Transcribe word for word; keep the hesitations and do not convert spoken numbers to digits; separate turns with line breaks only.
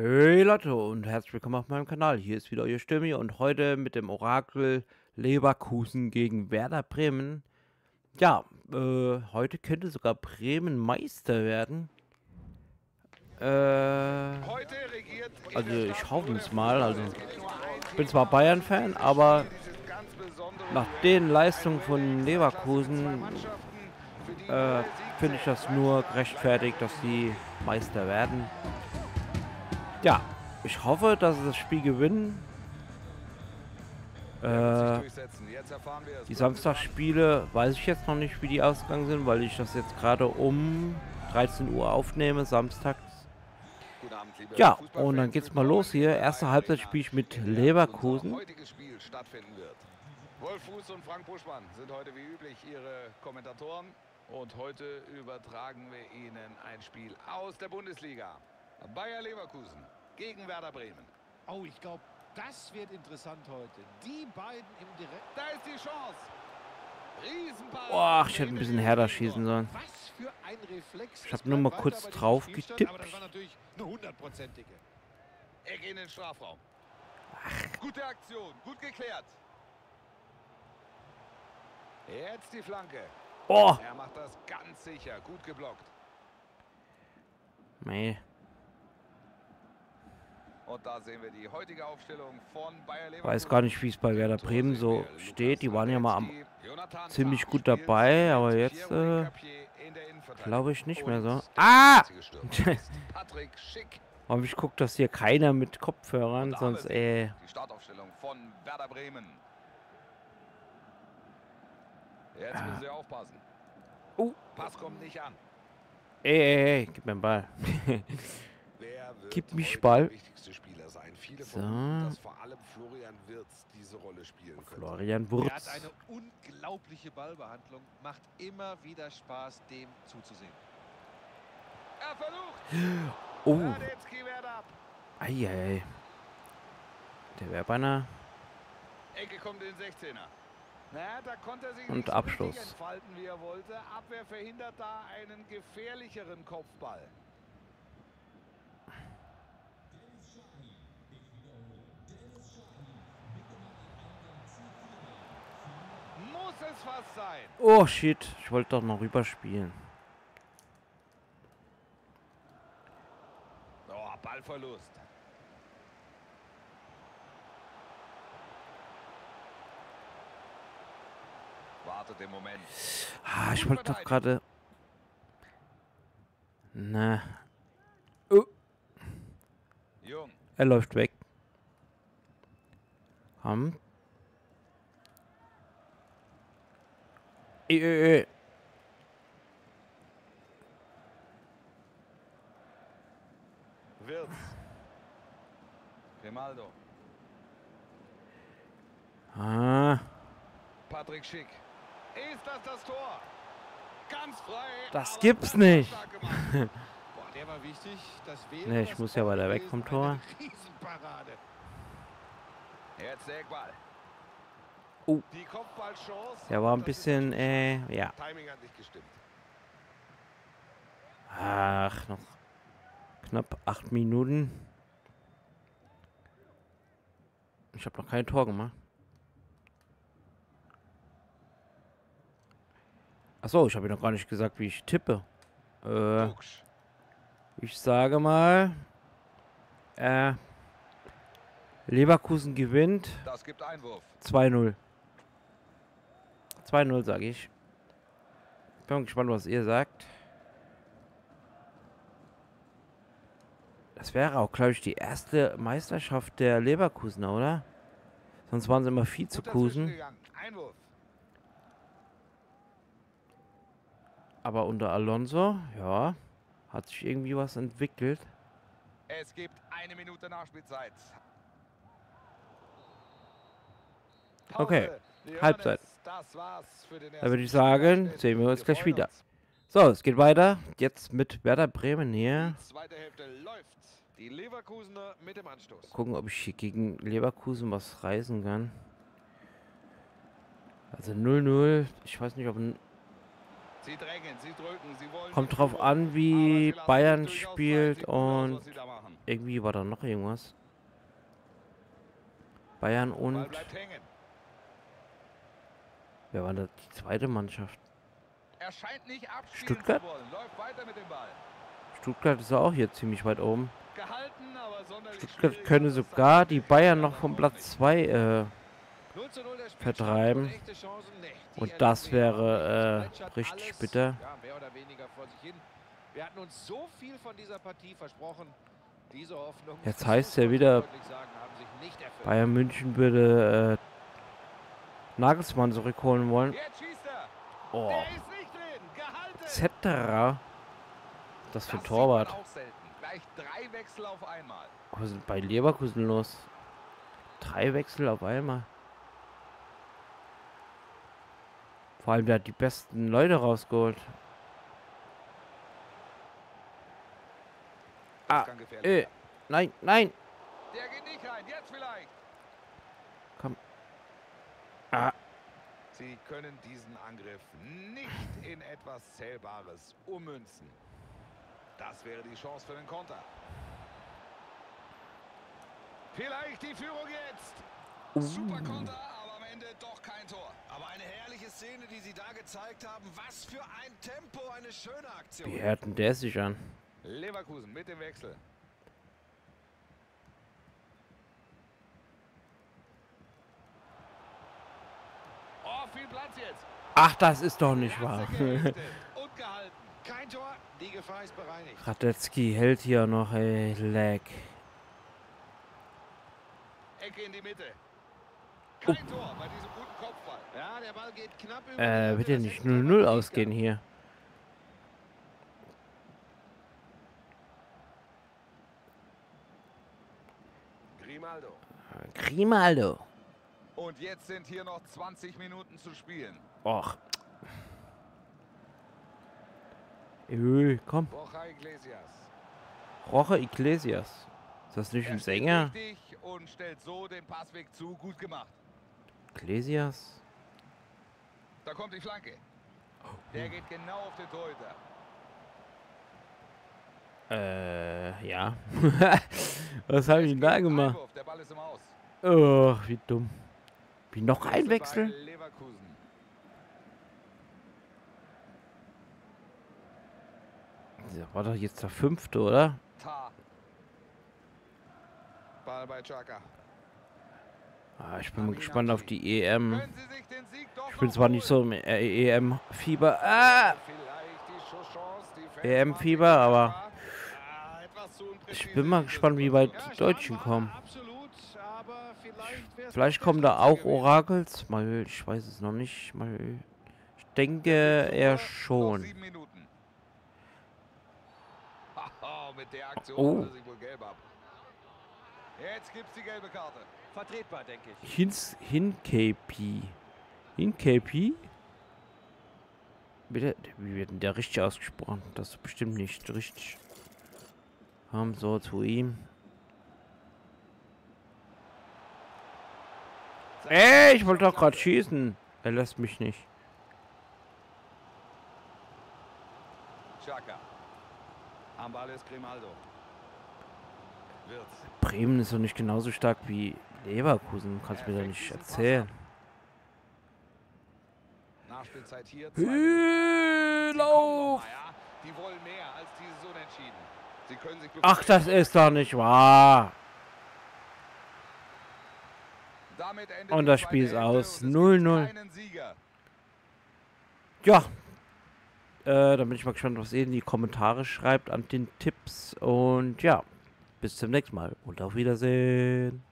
Hey Leute und herzlich willkommen auf meinem Kanal. Hier ist wieder euer Stimmi und heute mit dem Orakel Leverkusen gegen Werder Bremen. Ja, äh, heute könnte sogar Bremen Meister werden. Äh, also ich hoffe es mal. Also ich bin zwar Bayern-Fan, aber nach den Leistungen von Leverkusen äh, finde ich das nur gerechtfertigt, dass sie Meister werden. Ja, ich hoffe, dass sie das Spiel gewinnen. Äh, die Samstagsspiele weiß ich jetzt noch nicht, wie die ausgegangen sind, weil ich das jetzt gerade um dreizehn Uhr aufnehme, samstags. Ja, und dann geht's mal los hier. Erste Halbzeit spiele ich mit Leverkusen.
Wolf Fuß und Frank Buschmann sind heute wie üblich Ihre Kommentatoren. Und heute übertragen wir Ihnen ein Spiel aus der Bundesliga. Bayer Leverkusen gegen Werder Bremen.
Oh, ich glaube, das wird interessant heute. Die beiden im Direkt.
Da ist die Chance. Riesenpass.
Boah, ich hätte ein bisschen härter schießen sollen.
Was für ein Reflex.
Ich habe nur mal kurz drauf getippt.
Aber das war natürlich eine hundertprozentige.
Er geht in den Strafraum. Ach. Gute Aktion, gut geklärt. Jetzt die Flanke.
Boah.
Er macht das ganz sicher, gut geblockt.
Nee.
Und da sehen wir die heutige Aufstellung von Bayer Leverkusen.
Weiß gar nicht, wie es bei Werder Bremen so steht. Die waren ja mal am ziemlich gut dabei, aber jetzt äh, glaube ich nicht mehr so. Ah! Aber ich gucke, dass hier keiner mit Kopfhörern, sonst äh.
Die Startaufstellung von Werder Bremen. Jetzt müssen sie aufpassen.
Oh.
Pass kommt nicht an.
Ey, ey, ey, gib mir den Ball. Gib mich Ball.
Viele
so.
vermuten, dass vor allem Florian Wirtz diese Rolle spielen könnte.
Florian
Er
Wirtz.
hat eine unglaubliche Ballbehandlung. Macht immer wieder Spaß, dem zuzusehen.
Er versucht.
Oh.
Radetzky wehrt ab.
Eieiei. Der wäre beinahe.
Ecke kommt in den sechzehner. Na, da konnte er sich
Und
nicht so
Abschluss.
richtig entfalten, wie er wollte. Abwehr verhindert da einen gefährlicheren Kopfball. Muss es fast sein.
Oh shit, ich wollte doch noch rüberspielen.
Oh, Ballverlust. Wartet den Moment.
Ah, ich wollte doch gerade. Na. Oh.
Jung.
Er läuft weg. Komm. Ey, ey, ey.
Wirtz. Grimaldo.
Ah.
Patrick Schick. Ist das das Tor? Ganz frei.
Das gibt's nicht.
Boah, der war wichtig. Das wäre
Ne, ich
das
muss ja weiter weg
gewesen.
vom Tor.
Eine Riesenparade.
Jetzt der Eckball.
Oh.
Die Kopfballchance.
Der war ein
Das ist
bisschen,
natürlich
äh, ja.
Timing hat nicht gestimmt.
Ach, noch knapp acht Minuten. Ich habe noch kein Tor gemacht. Achso, ich habe noch gar nicht gesagt, wie ich tippe. Äh,
Fuchs.
ich sage mal, äh, Leverkusen gewinnt
Das gibt Einwurf.
zwei null. zwei null sage ich. Bin gespannt, was ihr sagt. Das wäre auch, glaube ich, die erste Meisterschaft der Leverkusener, oder? Sonst waren sie immer
Gut
Vizekusen.
dazwischen gegangen. Einwurf.
Aber unter Alonso, ja, hat sich irgendwie was entwickelt.
Es gibt eine Minute Nachspielzeit. Pause.
Okay,
Wir hören
Halbzeit.
es. Das war's für den
Da würde ich
ersten
sagen,
Spielabschnitt.
sehen wir uns gleich
freuen
wieder.
uns.
So, es geht weiter. Jetzt mit Werder Bremen hier.
Die zweite Hälfte läuft. Die Leverkusener mit dem Anstoß.
Gucken, ob ich hier gegen Leverkusen was reißen kann. Also null null. Ich weiß nicht, ob ein
Sie drängen, sie drücken, sie wollen.
kommt drauf an, wie Bayern spielt und irgendwie war da noch irgendwas. Bayern und...
Ball bleibt hängen.
Wer war da die zweite Mannschaft?
Er scheint nicht abspielen
Stuttgart?
zu wollen. Läuft weiter mit dem Ball.
Stuttgart ist auch hier ziemlich weit oben.
Gehalten, aber sonderlich
Stuttgart
schwierig.
könnte sogar die Bayern noch vom Platz zwei äh,
null zu null der Spielstand
vertreiben.
und echte Chancen nicht. Die
Und das
erleben wir.
wäre
Match
äh,
hat
richtig
alles,
bitter.
Ja, mehr oder weniger vor sich hin. Wir hatten uns so viel von dieser Partie versprochen. Diese Hoffnung,
Jetzt heißt ja wieder,
deutlich sagen, haben sich nicht erfüllt.
Bayern München würde äh, Nagelsmann zurückholen wollen.
Jetzt schießt er.
Oh,
Der ist nicht drin. Gehalten.
et cetera. Das für
Das
Torwart.
sieht man auch selten. Gleich drei Wechsel auf einmal.
Was ist bei Leverkusen los? Drei Wechsel auf einmal. Vor allem, der hat die besten Leute rausgeholt.
Das
Ah,
kann gefährlich
äh,
werden.
nein, nein.
Der geht nicht rein. Jetzt vielleicht.
Komm. Ah,
Sie können diesen Angriff nicht in etwas Zählbares ummünzen. Das wäre die Chance für den Konter. Vielleicht die Führung jetzt. Super Konter, aber am Ende doch kein Tor.
Aber eine herrliche Szene, die sie da gezeigt haben. Was für ein Tempo, eine schöne Aktion.
wie hört denn der sich an?
Leverkusen mit dem Wechsel. Oh, viel Platz jetzt.
Ach, das ist doch nicht wahr.
Klasse gerichtet und gehalten.
Kein Tor, die Gefahr ist bereinigt.
Radetzky hält hier noch, ey, Lag.
Ecke in die Mitte. Kein Tor bei diesem guten Kopfball.
Ja, der Ball geht knapp über.
Äh,
die
wird ja
Latte,
nicht
das
null
hätte
null
aber
ausgehen
nicht
hier.
Grimaldo.
Grimaldo.
Und jetzt sind hier noch zwanzig Minuten zu spielen.
Och. Öh, komm.
Borja Iglesias.
Roche Iglesias. Ist das nicht
Er
ein
steht
Sänger?
richtig und stellt so den Passweg zu. Gut gemacht.
Iglesias?
Da kommt die Flanke. Der geht genau auf den Torhüter.
Äh, ja. Was habe ich denn da
Jetzt
gemacht?
Einwurf, der Ball ist im Aus.
Oh, wie dumm. Wie noch ein
Bei
Wechsel?
Leverkusen.
Das war doch jetzt der fünfte, oder?
Tar. Ball bei Xhaka.
Ah, ich bin mal gespannt auf die E M.
Können Sie sich den Sieg doch
Ich bin
noch
zwar nicht so
holen?
im äh, E M-Fieber. Ah!
Vielleicht die Schusschance, die Fans
E M-Fieber,
waren
aber
ah, etwas zu unpräzise
ich bin mal
in dieser
gespannt, wie weit
Situation.
die Deutschen kommen.
Absolut, aber vielleicht wär's
Vielleicht
noch
kommen
der
da auch
Schlüssel gewesen.
Orakels. Mal, ich weiß es noch nicht. Mal, ich denke eher
Noch
schon.
sieben Minuten. Haha, mit der Aktion
Oh.
holt er sich wohl gelb ab. Jetzt gibt's die gelbe Karte.
Vertretbar, denke ich.
Hins, Hinkepi. Hinkepi? Bitte, wie wird denn der richtig ausgesprochen? Das ist bestimmt nicht richtig. Haben so zu ihm. Ey, ich wollte doch gerade schießen. Er lässt mich nicht.
Xhaka. Am Ball ist Grimaldo. Wirtz.
Bremen ist doch nicht genauso stark wie Leverkusen. Kannst mir doch nicht erzählen.
Nachspielzeit hier. zwei Minuten.
Äh,
Sie kommen
Lauf!
noch mal, ja? Die wollen mehr als dieses Unentschieden. Sie können sich
Ach, das ist doch nicht wahr.
Damit endet
Und
die
das
zweite
Spiel ist
Hälfte
aus.
und es
null
gibt
null.
keinen Sieger.
Ja. Äh, dann bin ich mal gespannt, was ihr in die Kommentare schreibt an den Tipps. Und ja, bis zum nächsten Mal und auf Wiedersehen.